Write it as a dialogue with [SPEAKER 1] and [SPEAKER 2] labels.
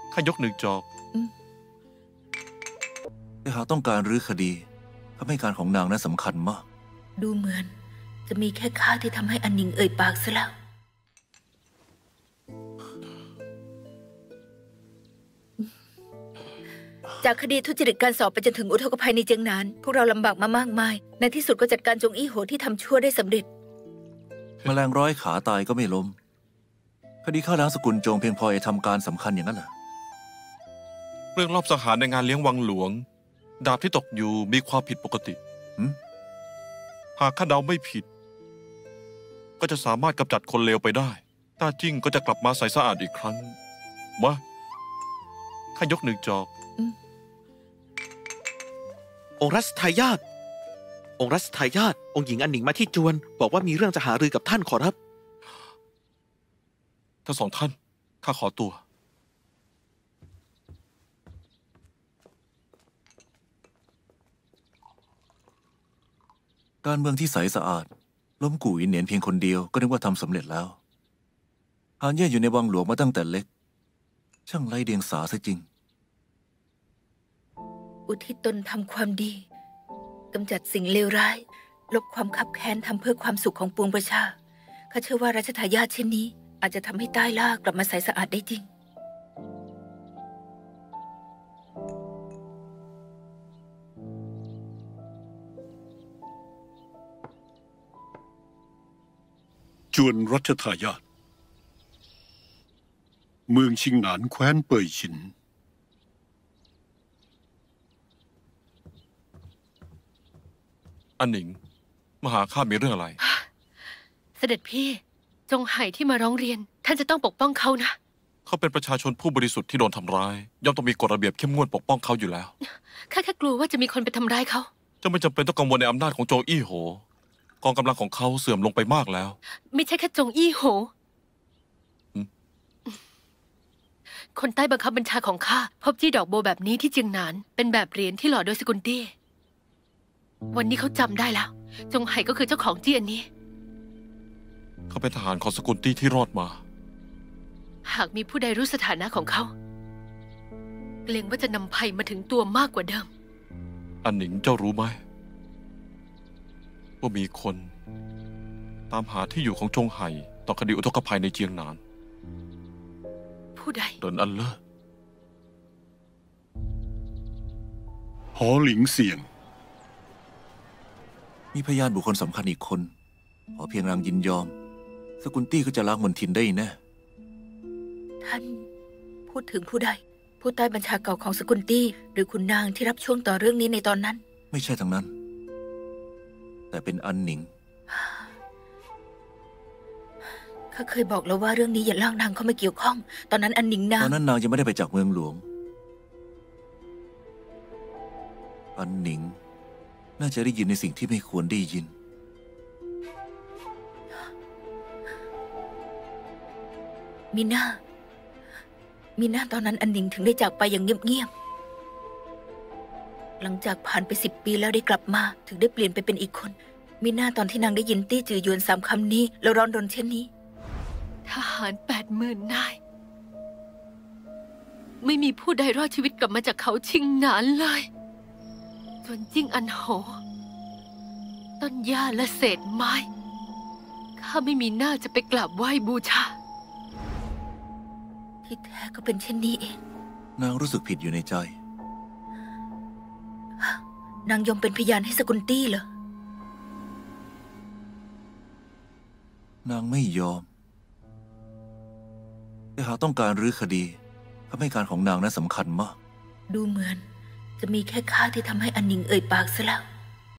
[SPEAKER 1] ข้ายก1 จอก
[SPEAKER 2] แต่หากต้องการรื้อคดีคำให้การของนางนั้นสำคัญมาก
[SPEAKER 3] ดูเหมือนจะมีแค่ข้าที่ทำให้อันหนิงเอ่ยปากซะแล้วจากคดีทุจริตการสอบไปจนถึงอุทกภัยในเจียงหนานพวกเราลำบากมามากมายในที่สุดก็จัดการจงอี้โหที่ทำชั่วได้สำเร็จ
[SPEAKER 2] แมลงร้อยขาตายก็ไม่ล้มคดีฆ่าล้างสกุลโจงเพียงพอจะทำการสำคัญอย่างนั้นเหรอ
[SPEAKER 1] เรื่องรอบสังหารในงานเลี้ยงวังหลวงดาบที่ตกอยู่มีความผิดปกติหากข้าเดาไม่ผิดก็จะสามารถกำจัดคนเลวไปได้ต้าจิ้งก็จะกลับมาใสสะอาดอีกครั้งมาข้ายก1 จอก
[SPEAKER 4] องค์รัชทายาทองค์รัชทายาทองค์หญิงอันหนิงมาที่จวนบอกว่ามีเรื่องจะหารือกับท่านขอรับ
[SPEAKER 1] ทั้ง2 ท่านข้าขอตัว
[SPEAKER 2] การเมืองที่ใสสะอาดล้มกู่อินเหนียนเพียงคนเดียวก็นึกว่าทำสำเร็จแล้วหานเย่อยู่ในวังหลวงมาตั้งแต่เล็กช่างไร้เดียงสาซะจริง
[SPEAKER 3] อุทิศตนทำความดีกำจัดสิ่งเลวร้ายลบความคับแค้นทำเพื่อความสุขของปวงประชาข้าเชื่อว่ารัชทายาทเช่นนี้อาจจะทำให้ใต้ล่ากลับมาใสสะอาดได้จริง
[SPEAKER 5] จวนรัชทายาทเมืองชิงหนานแคว้นเป่ยฉิน
[SPEAKER 1] อันหนิงมาหาข้ามีเรื่องอะไร
[SPEAKER 6] เสด็จพี่จงไห่ที่มาร้องเรียนท่านจะต้องปกป้องเขานะ
[SPEAKER 1] เขาเป็นประชาชนผู้บริสุทธิ์ที่โดนทำร้ายย่อมต้องมีกฎระเบียบเข้มงวดปกป้องเขาอยู่แล้ว
[SPEAKER 6] ข้าแค่กลัวว่าจะมีคนไปทำร้ายเขา
[SPEAKER 1] จะไม่จำเป็นต้องกังวลในอำนาจของโจอี้โหกองกำลังของเขาเสื่อมลงไปมากแล้ว
[SPEAKER 6] ไม่ใช่แค่จงอี้โหคนใต้บังคับบัญชาของข้าพบจี้ดอกโบแบบนี้ที่เจียงหนานเป็นแบบเหรียญที่หล่อโดยสกุลตี้วันนี้เขาจำได้แล้วจงไห่ก็คือเจ้าของจี้อันนี้
[SPEAKER 1] เขาเป็นทหารของสกุลตี้ที่รอดมา
[SPEAKER 6] หากมีผู้ใดรู้สถานะของเขาเกรงว่าจะนำภัยมาถึงตัวมากกว่าเดิม
[SPEAKER 1] อันหนิงเจ้ารู้ไหมว่ามีคนตามหาที่อยู่ของจงไห่ต่อคดีอุทกภัยในเจียงหนาน
[SPEAKER 6] ผู้ใด
[SPEAKER 1] เดินอันเล่อ
[SPEAKER 5] หอหลิงเสี่ยง
[SPEAKER 2] มีพยานบุคคลสำคัญอีกคนขอเพียงนางยินยอมสกุลตี้ก็จะล้างมนทินได้แน่
[SPEAKER 3] ท่านพูดถึงผู้ใดผู้ใต้บัญชาเก่าของสกุลตี้หรือคุณนางที่รับช่วงต่อเรื่องนี้ในตอนนั้น
[SPEAKER 2] ไม่ใช่ทั้งนั้นแต่เป็นอันหนิง
[SPEAKER 3] ข้าเคยบอกแล้วว่าเรื่องนี้อย่าลากนางเข้ามาเกี่ยวข้องตอนนั้นอันหนิงนาง
[SPEAKER 2] ตอนนั้นนางยังไม่ได้ไปจากเมืองหลวงอันหนิงน่าจะได้ยินในสิ่งที่ไม่ควรได้ยิน
[SPEAKER 3] มีหน้าตอนนั้นอันหนิงถึงได้จากไปอย่างเงียบๆหลังจากผ่านไป10 ปีแล้วได้กลับมาถึงได้เปลี่ยนไปเป็นอีกคนมีหน้าตอนที่นางได้ยินตี้จือหยวน3 คำนี้แล้วร้อนรนเช่นนี้
[SPEAKER 6] ทหาร80,000 นายไม่มีผู้ใดรอดชีวิตกลับมาจากเขาชิงหนานเลยจวนจิ้งอันโหต้นหญ้าและเศษไม้ข้าไม่มีหน้าจะไปกราบไหว้บูชา
[SPEAKER 3] ที่แท้ก็เป็นเช่นนี้เอง
[SPEAKER 2] นางรู้สึกผิดอยู่ในใจ
[SPEAKER 3] นางยอมเป็นพยานให้สกุลตี้เหร
[SPEAKER 2] อนางไม่ยอมแต่หากต้องการรื้อคดีคำให้การของนางนั้นสำคัญมาก
[SPEAKER 3] ดูเหมือนจะมีแค่ข้าที่ทำให้อันหนิงเอ่ยปากซะแล้ว